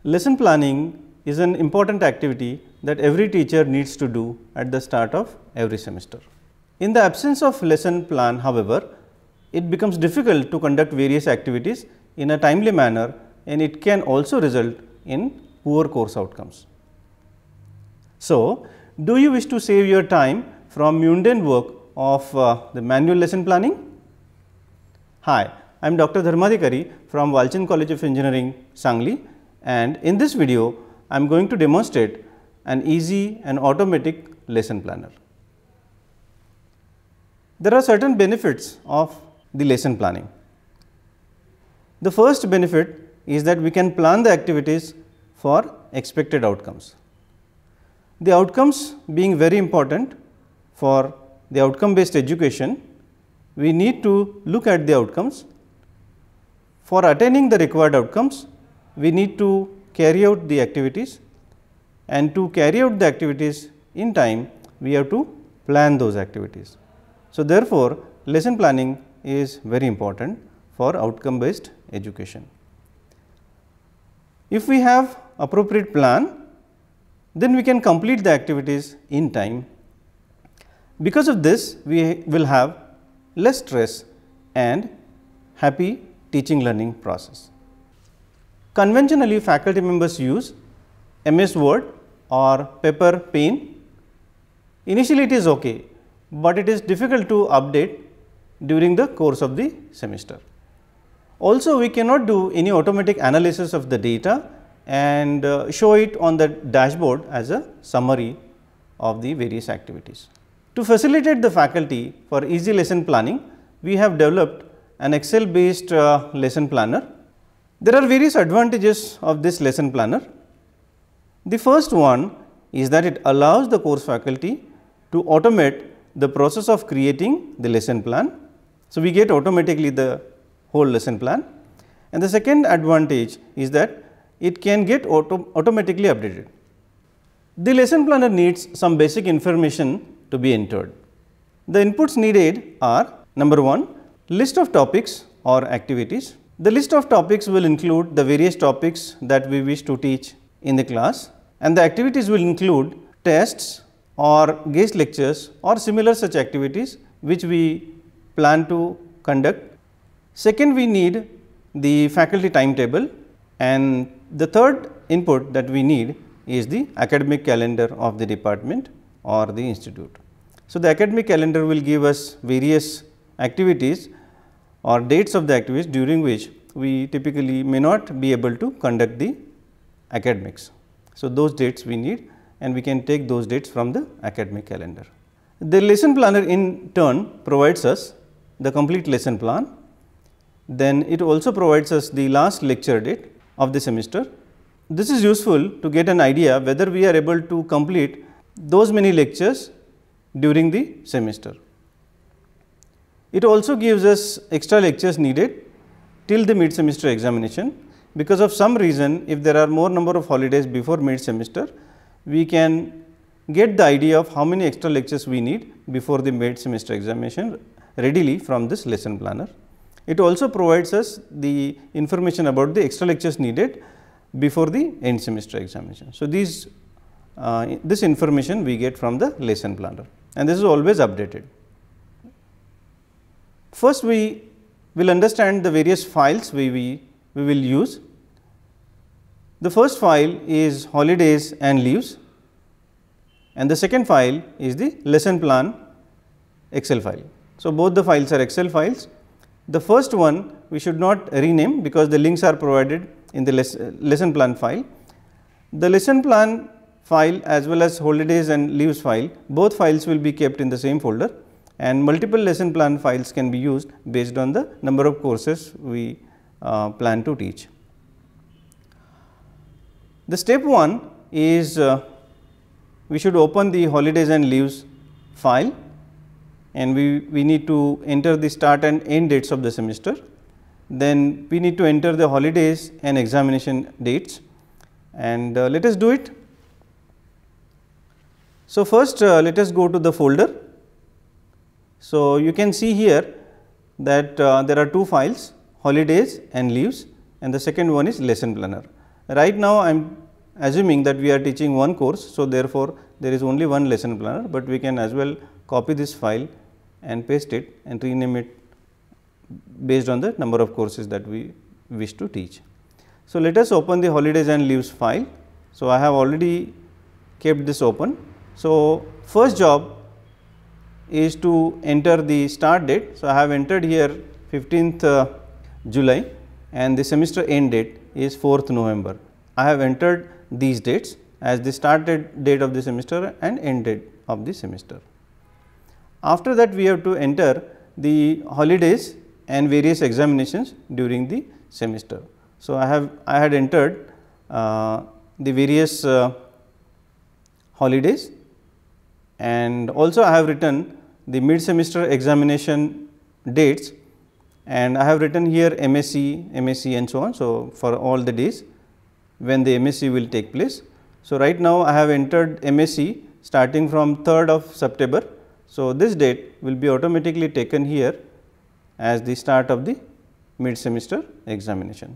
Lesson planning is an important activity that every teacher needs to do at the start of every semester. In the absence of lesson plan, however, it becomes difficult to conduct various activities in a timely manner, and it can also result in poor course outcomes. So, do you wish to save your time from mundane work of the manual lesson planning? Hi, I am Dr. Dharmadhikari from Walchand College of Engineering, Sangli, and in this video, I am going to demonstrate an easy and automatic lesson planner. There are certain benefits of the lesson planning. The first benefit is that we can plan the activities for expected outcomes. The outcomes being very important for the outcome based education, we need to look at the outcomes. For attaining the required outcomes, we need to carry out the activities, and to carry out the activities in time, we have to plan those activities. So, therefore, lesson planning is very important for outcome based education. If we have appropriate plan, then we can complete the activities in time. Because of this, we will have less stress and happy teaching learning process. Conventionally, faculty members use MS Word or paper pen. Initially, it is okay, but it is difficult to update during the course of the semester. Also, we cannot do any automatic analysis of the data and show it on the dashboard as a summary of the various activities. To facilitate the faculty for easy lesson planning, we have developed an Excel based lesson planner. There are various advantages of this lesson planner. The first one is that it allows the course faculty to automate the process of creating the lesson plan. So, we get automatically the whole lesson plan, and the second advantage is that it can get automatically updated. The lesson planner needs some basic information to be entered. The inputs needed are: number 1, list of topics or activities. The list of topics will include the various topics that we wish to teach in the class, and the activities will include tests or guest lectures or similar such activities which we plan to conduct. Second, we need the faculty timetable, and the third input that we need is the academic calendar of the department or the institute. So, the academic calendar will give us various activities or dates of the activities during which we typically may not be able to conduct the academics. So, those dates we need, and we can take those dates from the academic calendar. The lesson planner in turn provides us the complete lesson plan. Then it also provides us the last lecture date of the semester. This is useful to get an idea whether we are able to complete those many lectures during the semester. It also gives us extra lectures needed till the mid semester examination. Because of some reason, if there are more number of holidays before mid semester, we can get the idea of how many extra lectures we need before the mid semester examination readily from this lesson planner. It also provides us the information about the extra lectures needed before the end semester examination. So, this information we get from the lesson planner, and this is always updated. First, we will understand the various files we will use. The first file is holidays and leaves, and the second file is the lesson plan Excel file. So, both the files are Excel files. The first one we should not rename because the links are provided in the lesson plan file. The lesson plan file as well as holidays and leaves file, both files will be kept in the same folder, and multiple lesson plan files can be used based on the number of courses we plan to teach. The step 1 is we should open the holidays and leaves file, and we need to enter the start and end dates of the semester. Then we need to enter the holidays and examination dates, and let us do it. So, first let us go to the folder. So, you can see here that there are two files, holidays and leaves, and the second one is lesson planner. Right now, I am assuming that we are teaching one course. So, therefore, there is only one lesson planner, but we can as well copy this file and paste it and rename it based on the number of courses that we wish to teach. So, let us open the holidays and leaves file. So, I have already kept this open. So, first job is to enter the start date. So, I have entered here 15th July and the semester end date is 4th November. I have entered these dates as the start date of the semester and end date of the semester. After that, we have to enter the holidays and various examinations during the semester. So, I had entered the various holidays, and also I have written the mid semester examination dates, and I have written here MSc, MSc and so on. So, for all the days when the MSc will take place. So, right now I have entered MSc starting from 3rd of September. So, this date will be automatically taken here as the start of the mid semester examination.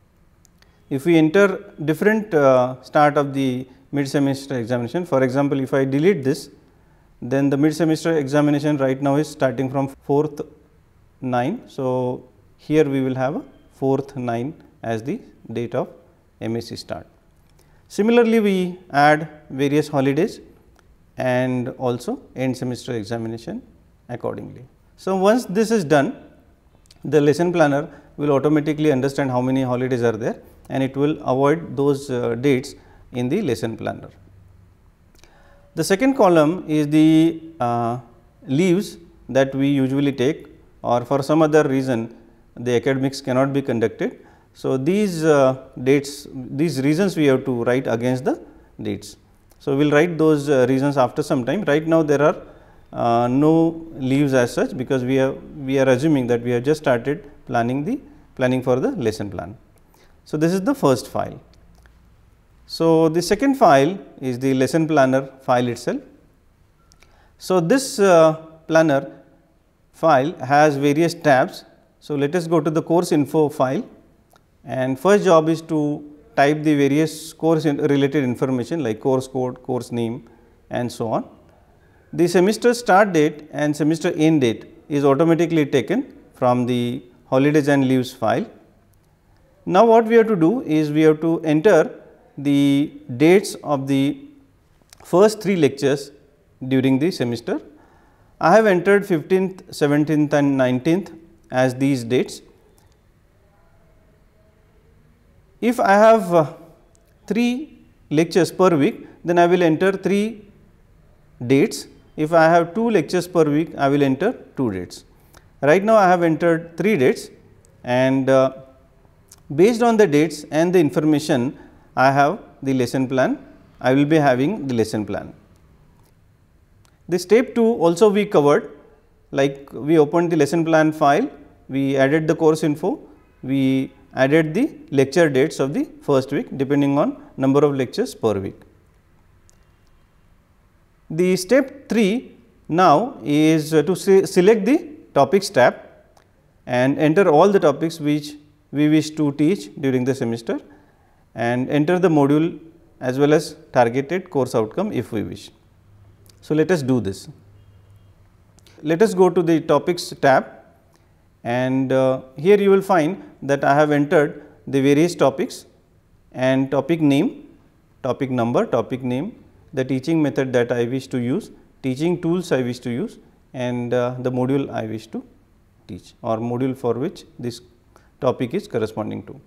If we enter different start of the mid semester examination, for example, if I delete this, then the mid semester examination right now is starting from 4th 9. So, here we will have a 4th 9 as the date of MSc start. Similarly, we add various holidays and also end semester examination accordingly. So, once this is done, the lesson planner will automatically understand how many holidays are there, and it will avoid those dates in the lesson planner. The second column is the leaves that we usually take, or for some other reason the academics cannot be conducted. So, these dates, these reasons we have to write against the dates. So, we will write those reasons after some time. Right now, there are no leaves as such, because we are assuming that we have just started planning for the lesson plan. So, this is the first file. So, the second file is the lesson planner file itself. So, this planner file has various tabs. So, let us go to the course info file, and first job is to type the various course related information like course code, course name and so on. The semester start date and semester end date is automatically taken from the holidays and leaves file. Now, what we have to do is we have to enter the dates of the first 3 lectures during the semester. I have entered 15th, 17th and 19th as these dates. If I have 3 lectures per week, then I will enter 3 dates. If I have 2 lectures per week, I will enter 2 dates. Right now, I have entered 3 dates, and based on the dates and the information, I have the lesson plan. I will be having the lesson plan. The step 2 also we covered, like we opened the lesson plan file, we added the course info, we added the lecture dates of the first week depending on number of lectures per week. The step 3 now is to select the topics tab and enter all the topics which we wish to teach during the semester, and enter the module as well as targeted course outcome if we wish. So, let us do this. Let us go to the topics tab, and here you will find that I have entered the various topics and topic name, topic number, topic name, the teaching method that I wish to use, teaching tools I wish to use, and the module I wish to teach, or module for which this topic is corresponding to.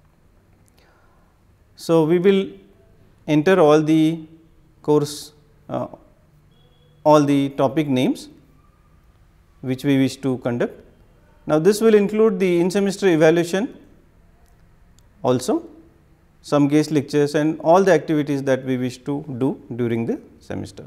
So, we will enter all the course, all the topic names which we wish to conduct. Now, this will include the in semester evaluation also, some guest lectures and all the activities that we wish to do during the semester.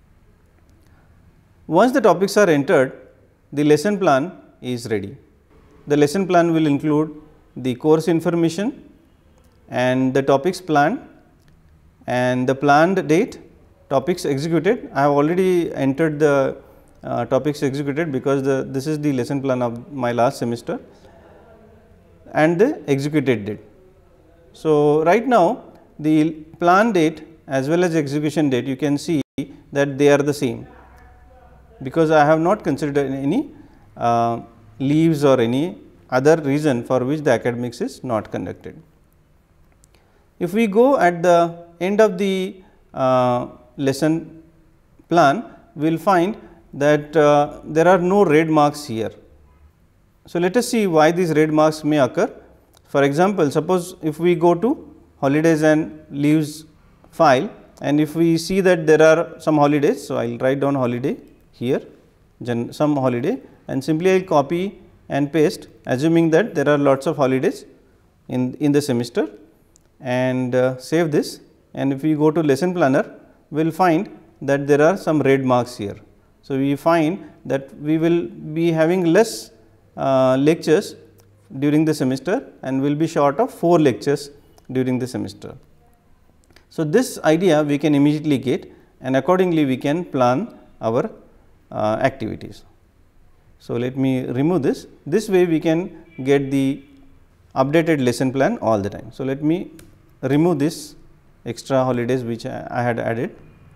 Once the topics are entered, the lesson plan is ready. The lesson plan will include the course information and the topics planned and the planned date, topics executed. I have already entered the topics executed because this is the lesson plan of my last semester, and the executed date. So, right now the plan date as well as execution date, you can see that they are the same, because I have not considered any leaves or any other reason for which the academics is not conducted. If we go at the end of the lesson plan, we will find that there are no red marks here. So, let us see why these red marks may occur. For example, suppose if we go to holidays and leaves file, and if we see that there are some holidays. So, I will write down holiday here, some holiday, and simply I will copy and paste, assuming that there are lots of holidays in the semester, and save this. And if we go to lesson planner, we will find that there are some red marks here. So, we find that we will be having less lectures during the semester and will be short of 4 lectures during the semester. So, this idea we can immediately get, and accordingly we can plan our activities. So, let me remove this. This way we can get the updated lesson plan all the time. So, let me remove this extra holidays which I had added.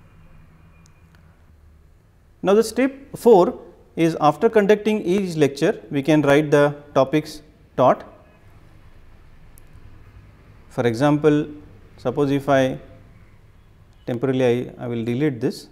Now, the step 4 is, after conducting each lecture, we can write the topics taught. For example, suppose if I temporarily I will delete this,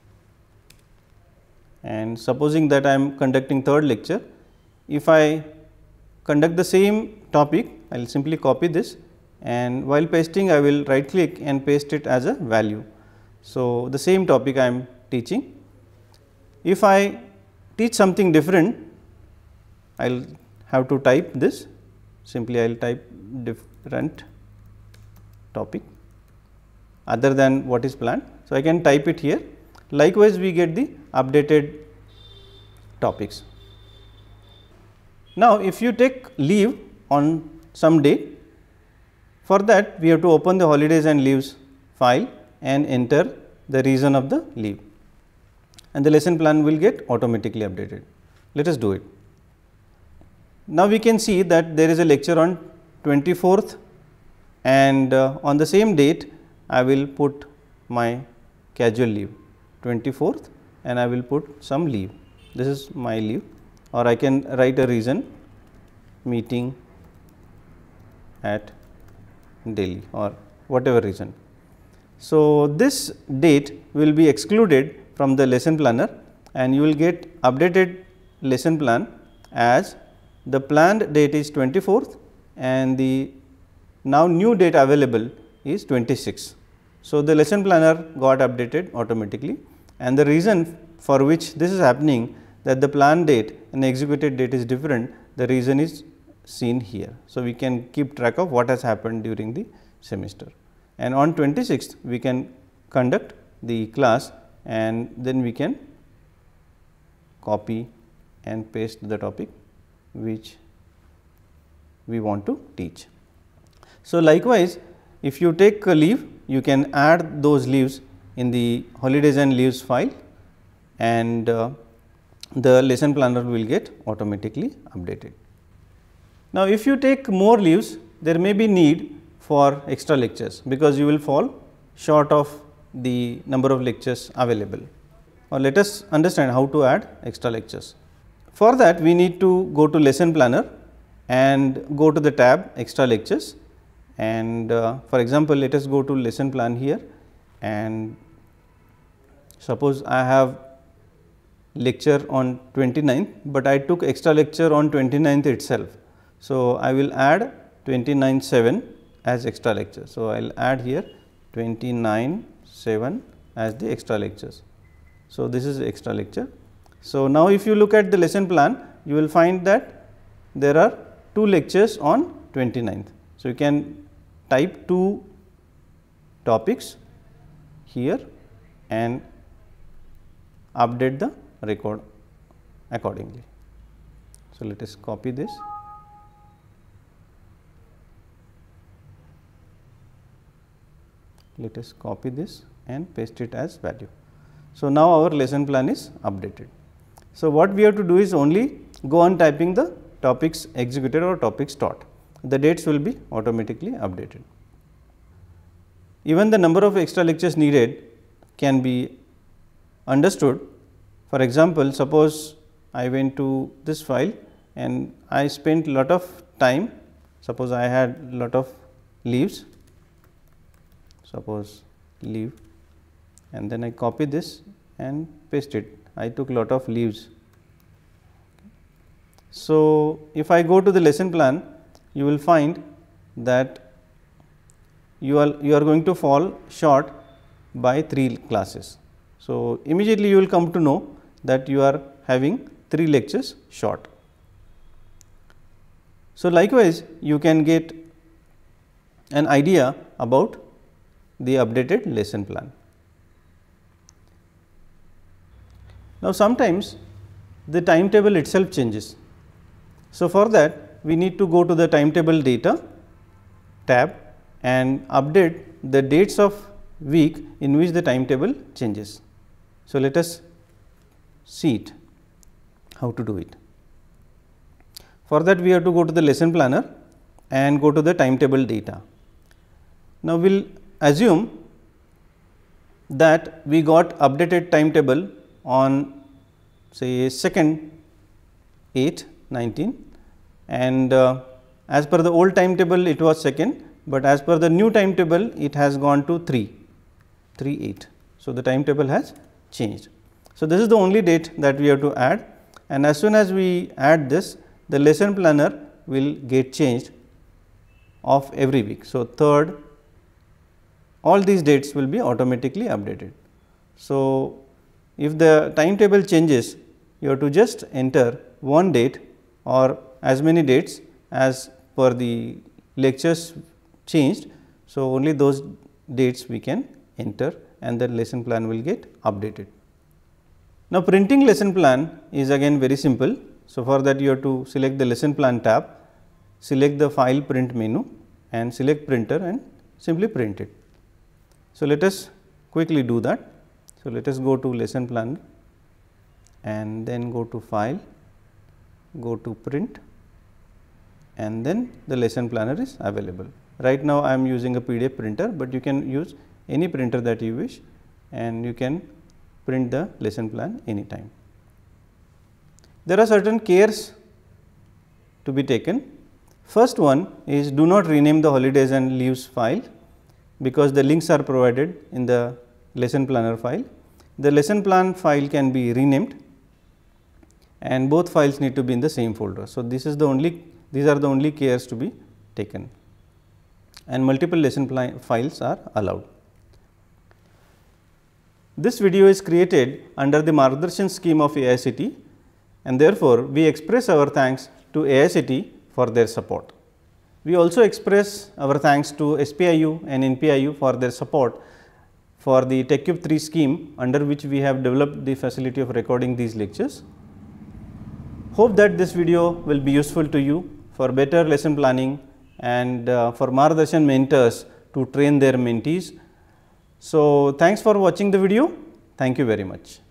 and supposing that I am conducting third lecture, if I conduct the same topic, I will simply copy this, and while pasting I will right click and paste it as a value. So, the same topic I am teaching. If I teach something different, I will have to type this, simply I will type different topic other than what is planned. So, I can type it here. Likewise, we get the updated topics. Now, if you take leave on some day, for that we have to open the holidays and leaves file and enter the reason of the leave, and the lesson plan will get automatically updated. Let us do it. Now, we can see that there is a lecture on 24th, and on the same date I will put my casual leave 24th, and I will put some leave. This is my leave, or I can write a reason, meeting at Delhi, or whatever reason. So, this date will be excluded from the lesson planner, and you will get updated lesson plan as the planned date is 24th and the now new date available is 26. So, the lesson planner got updated automatically, and the reason for which this is happening, that the planned date and executed date is different, the reason is seen here. So, we can keep track of what has happened during the semester, and on 26th we can conduct the class, and then we can copy and paste the topic which we want to teach. So, likewise, if you take a leave, you can add those leaves in the holidays and leaves file, and the lesson planner will get automatically updated. Now, if you take more leaves, there may be need for extra lectures, because you will fall short of the number of lectures available. Or let us understand how to add extra lectures. For that, we need to go to lesson planner and go to the tab extra lectures, and for example, let us go to lesson plan here, and suppose I have lecture on 29th, but I took extra lecture on 29th itself. So, I will add 29/7 as extra lecture. So, I will add here 29/7 as the extra lectures. So, this is extra lecture. So, now if you look at the lesson plan, you will find that there are 2 lectures on 29th. So, you can type 2 topics here and update the record accordingly. So, let us copy this. Let us copy this and paste it as value. So, now our lesson plan is updated. So, what we have to do is only go on typing the topics executed or topics taught. The dates will be automatically updated. even the number of extra lectures needed can be understood. For example, suppose I went to this file and I spent lot of time, suppose I had lot of leaves, suppose leave, and then I copy this and paste it. I took lot of leaves. So, if I go to the lesson plan, you will find that you are going to fall short by 3 classes. So, immediately you will come to know that you are having 3 lectures short. So, likewise you can get an idea about the updated lesson plan. Now, sometimes the timetable itself changes. So, for that we need to go to the timetable data tab and update the dates of week in which the timetable changes. So, let us see it, how to do it. For that we have to go to the lesson planner and go to the timetable data. Now, we will assume that we got updated timetable on say 2nd 8/19 and as per the old timetable it was 2nd, but as per the new timetable it has gone to 3/8. So, the timetable has changed. So, this is the only date that we have to add, and as soon as we add this, the lesson planner will get changed of every week. So, 3rd, all these dates will be automatically updated. So, if the timetable changes, you have to just enter one date or as many dates as per the lectures changed. So, only those dates we can enter and the lesson plan will get updated. Now, printing lesson plan is again very simple. So, for that you have to select the lesson plan tab, select the file print menu and select printer and simply print it. So, let us quickly do that. So, let us go to lesson plan and then go to file, go to print and then the lesson planner is available. Right now, I am using a PDF printer, but you can use any printer that you wish and you can print the lesson plan anytime. There are certain cares to be taken. First one is do not rename the holidays and leaves file, because the links are provided in the lesson planner file. The lesson plan file can be renamed and both files need to be in the same folder. So, these are the only cares to be taken and multiple lesson plan files are allowed. This video is created under the Margdarshan scheme of AICTE and therefore, we express our thanks to AICTE for their support. We also express our thanks to SPIU and NPIU for their support for the TechCube 3 scheme, under which we have developed the facility of recording these lectures. Hope that this video will be useful to you for better lesson planning and for Margdarshan mentors to train their mentees. So, thanks for watching the video. Thank you very much.